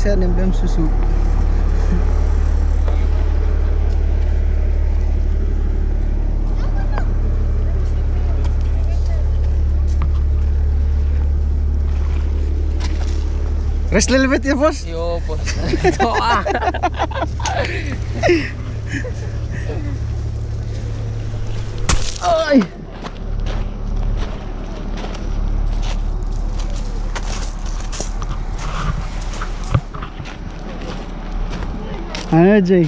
saya nembem susu. Rest a little bit ya bos? Yo bos. Doa. Ay. Ano Jay?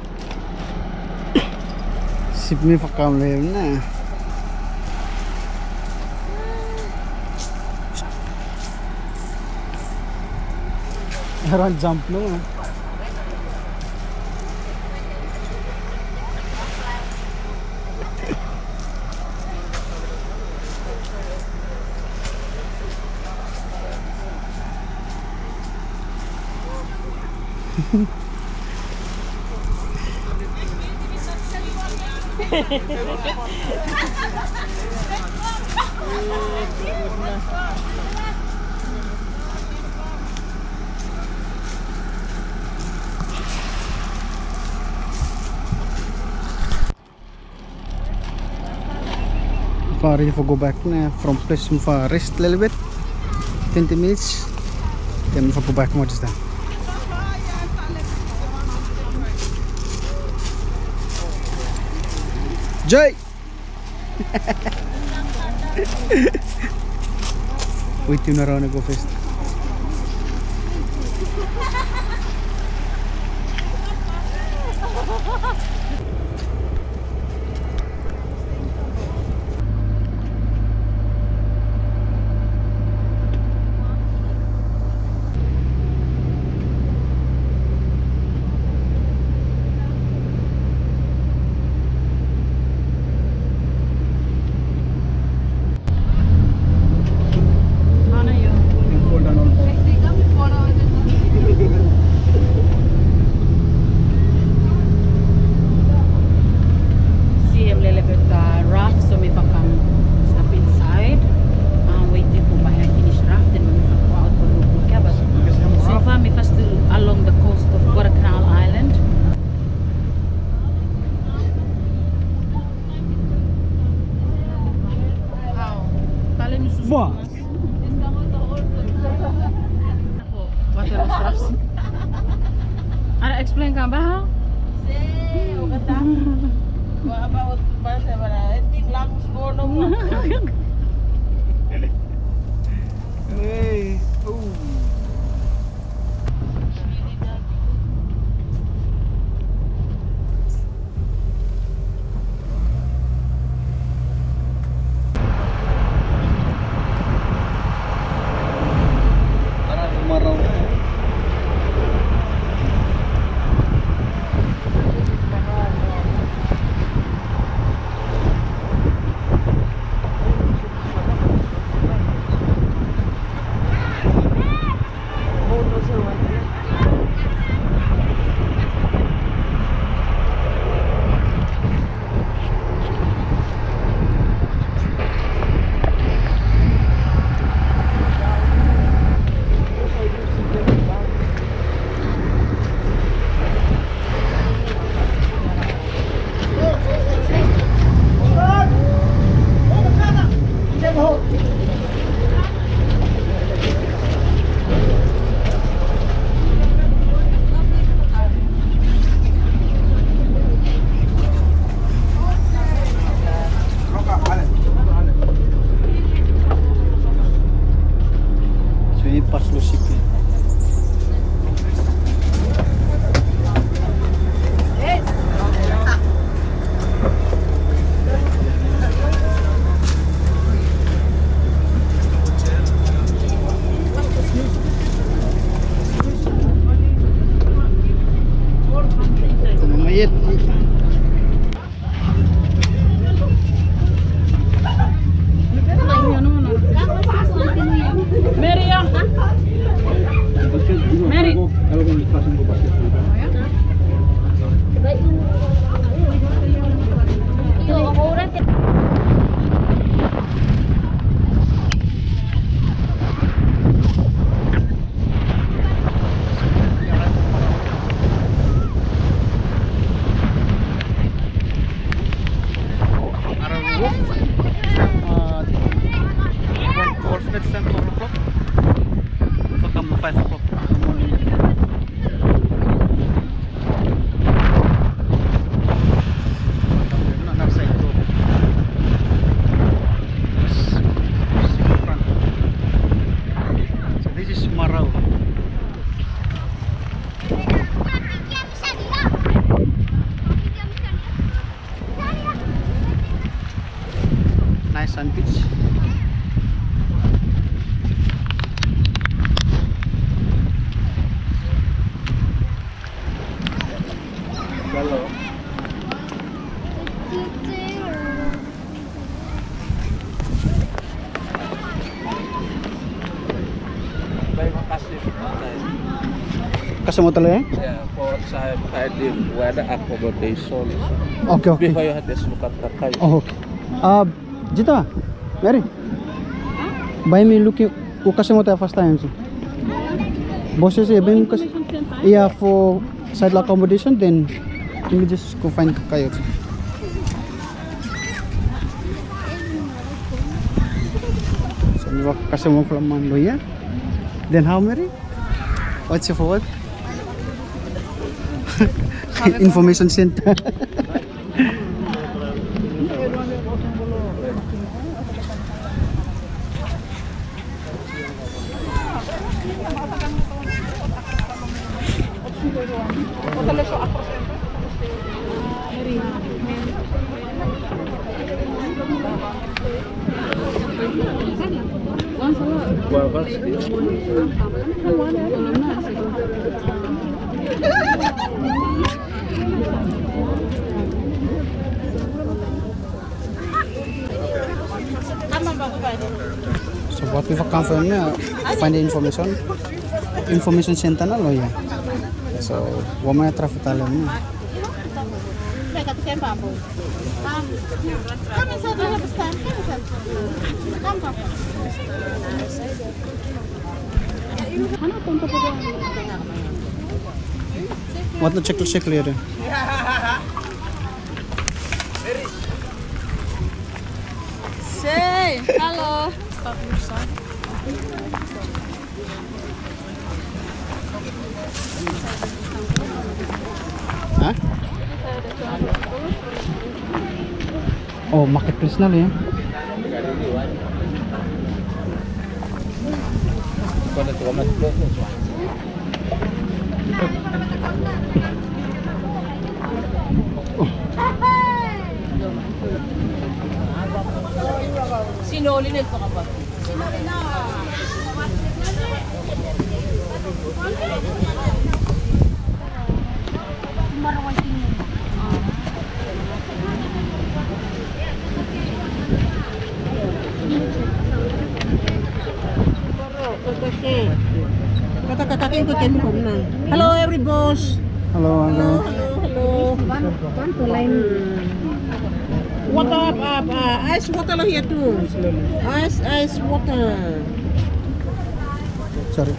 Sip में पक्का ले ना. Around jump no. Ready to go back na from place for rest a little bit 20 minutes then we'll go back more just then. Jay wait you na raw na go first. Along the coast of Guadalcanal Island. Wah. Ada explain kan bah? Hey. Marau. Sand Beach. Kalau terima kasih. Kasih motor ya? Ya, for saya di ada accommodation. Oke. Before you had this look at Kakai. Oh, okay. Jita, Mary. By me looking, o kasih motor first time sih. Bosses even kasi, yeah, for side accommodation, then let me just go find Kakai. So we walk kasih mo from Manloya. Then how Mary? What's your forward? Information center. So what we come from find the information center na lo ya. So wama traffic talam ni. What na check clear. Say, halo. Hah? Oh, marketplace na lo ya. Sinoli nito ka ba? Sinoli na. Hello, every boss. Hello. What up? Ice water here too. Ice water. Sorry.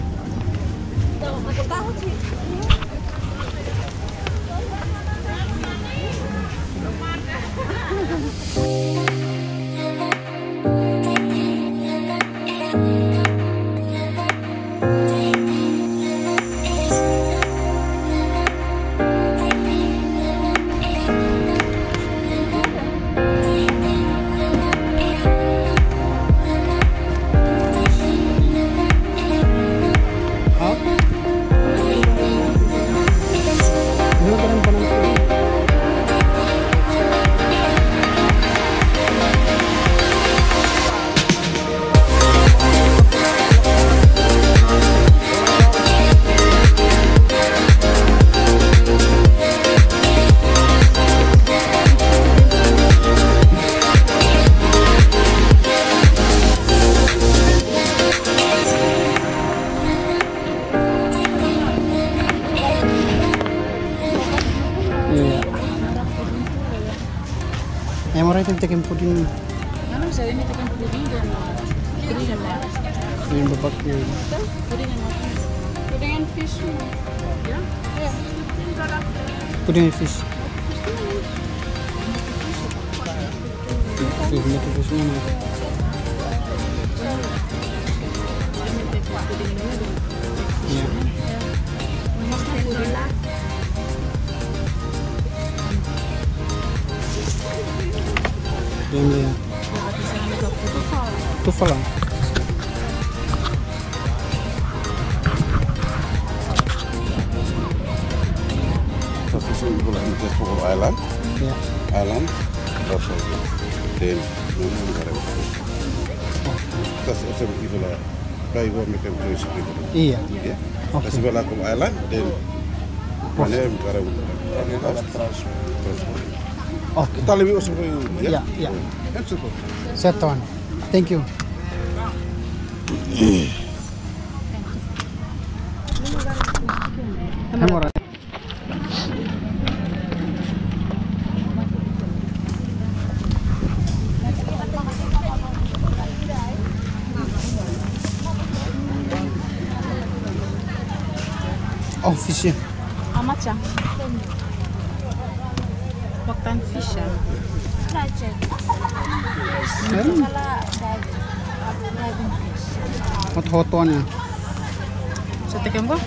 Yang orang itu tekan puding. Ano sa ini tekan puding dan Yang bebaknya. puding and fish. Ya? Ya. Puding fish. Fish mana? Iya. Yang dia. Tufa lang. Dat is een island. Yeah. Island. Dat is then Tas also people are by what make them choice people. Iya. Yeah. Okay. Kasi wala akong island, then mana yung karang Transport. Okay. Kita lebih usah kayu. Yeah, yeah. That's okay. Seton. Thank you. Hamura. Oh, fish. How much? What kind of fish? Hot one. Sa tekan ba?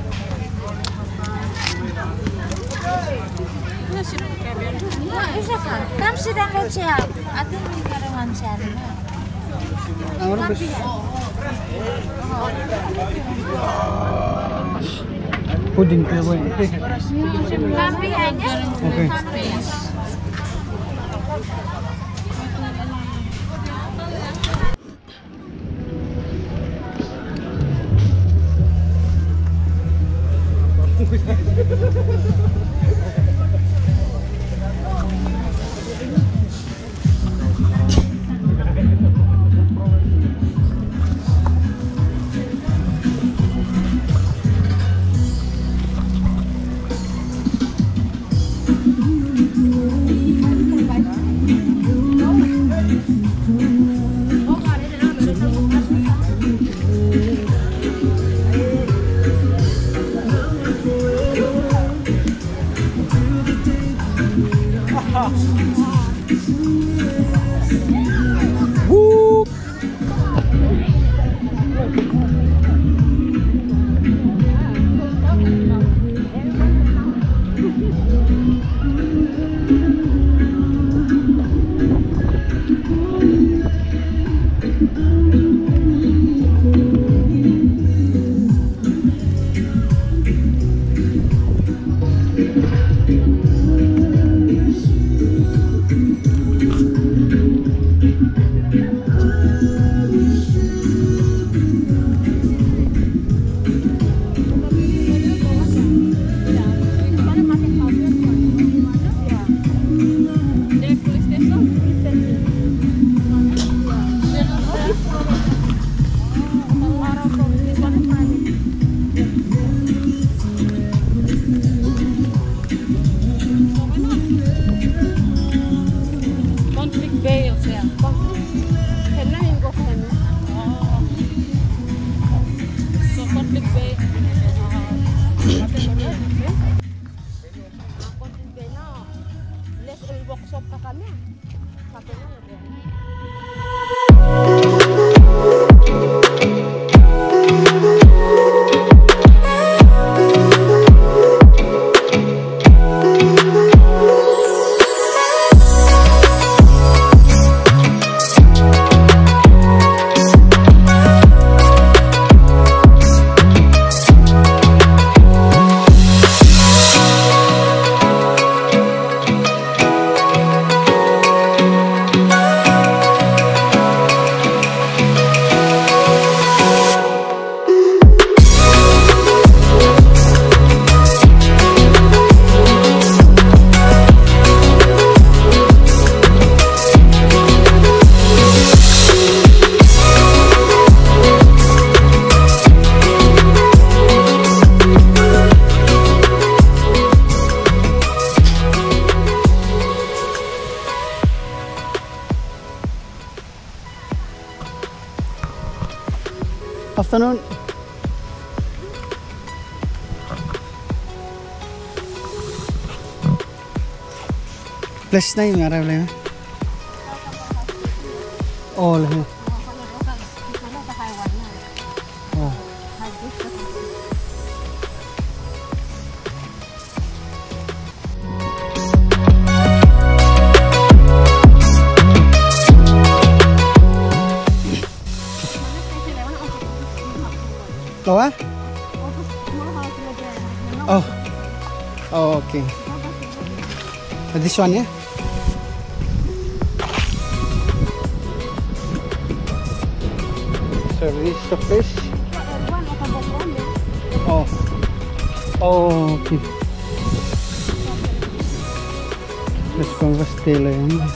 Isa ka. Tam sidang ko siya. Atin may karangan siya rin. Ano ba? Pudding ka ba? Kampi hanya. Okay. Woo! Conflict Bay o sea. So Conflict Bay. Afternoon. Place na yung araw lang. Oh, lah. Oh. Lawa? Oh. Oh, okay. This one, yeah? So this is the fish. Oh. Oh, okay. Let's go with Stella.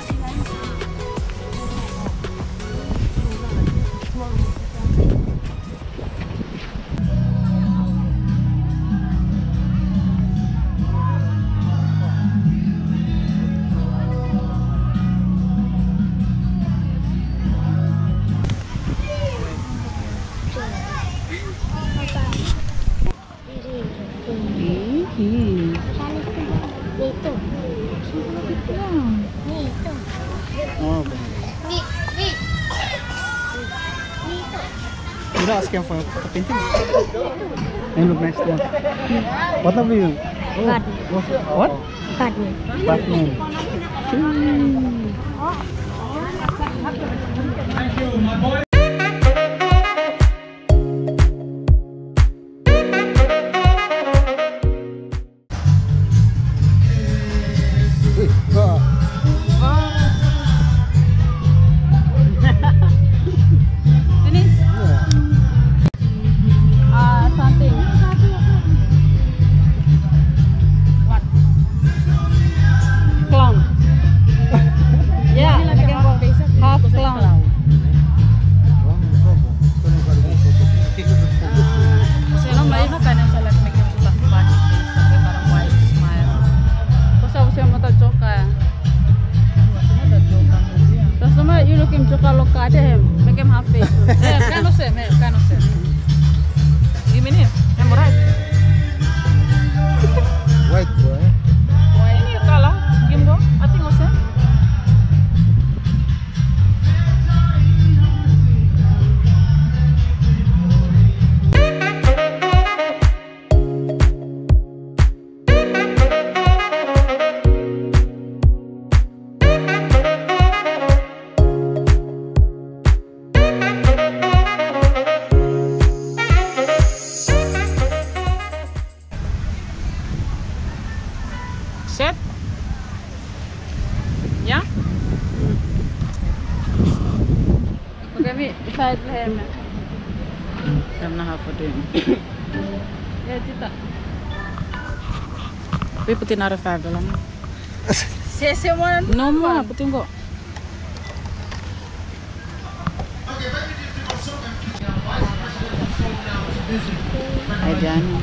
Oh, okay. You're not asking for a painting? And look nice one. What are you? What? Batman. Thank you, my boy. Set? Yeah? Okay, me side him. I'm not half doing. Yeah, Tita. We put in another $5. No more, put in go. Hi, Johnny.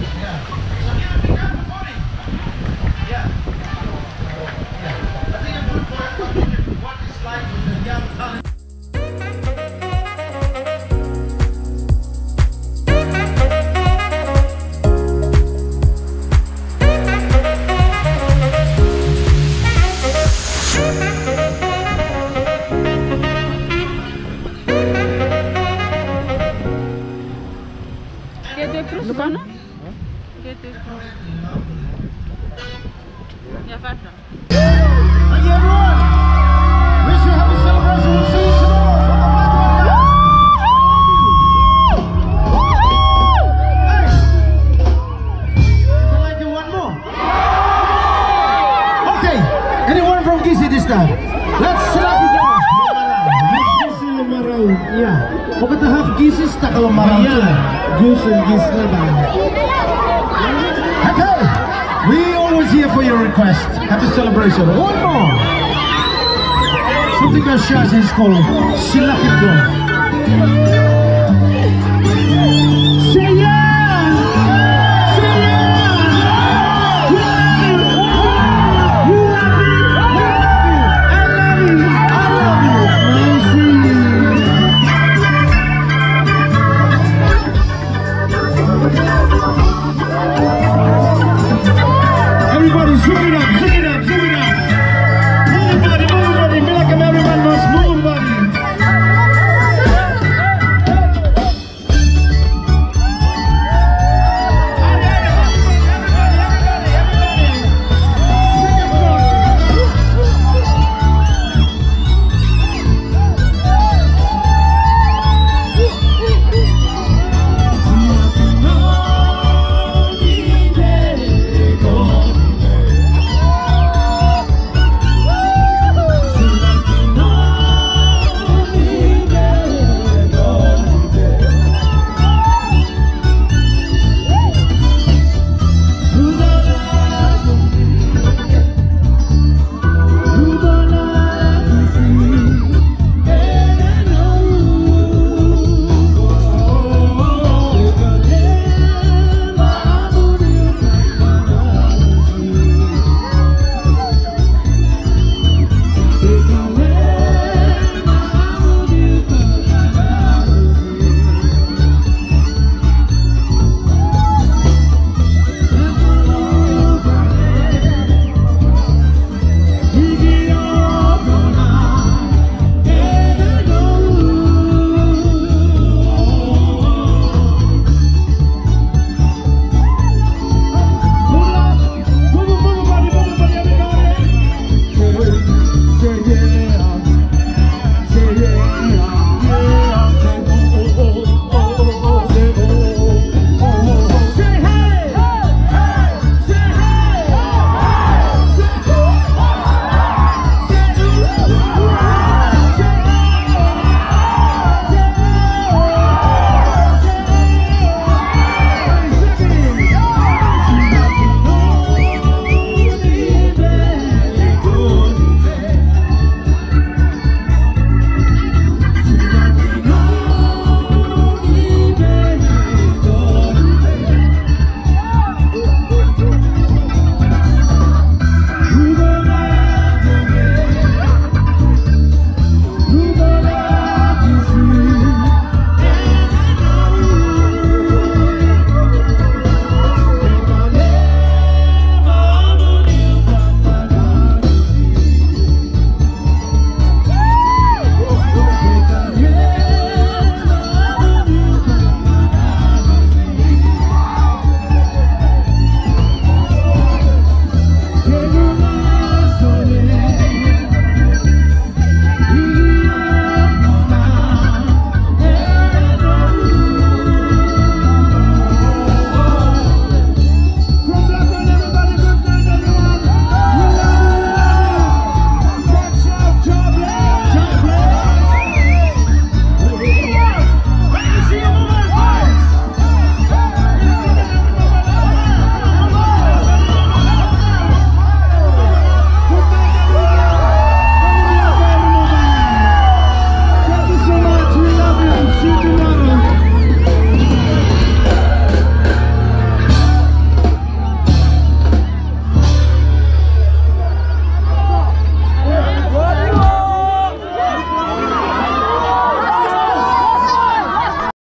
Lucana? Get it cross. Yeah, faster. Hi everyone! Wish you happy celebration. We'll see you tomorrow from the Hey! Would you like to one more? Okay, anyone from Gizi this time? Let's select it out. Gizi Marau. Yeah. Pokok tahap Gizi tak kalau Marau. Goose and Gizi naman. Okay. We always here for your request. Happy celebration. One more. Something that Shazi is called Silakit Go.